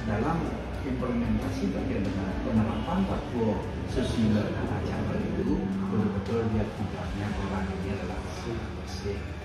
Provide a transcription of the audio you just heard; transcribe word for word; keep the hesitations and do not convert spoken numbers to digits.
dalam implementasi terkait dengan penerapan fatwa sesuai dengan acara itu betul-betul dia tidaknya orang ini adalah bersih.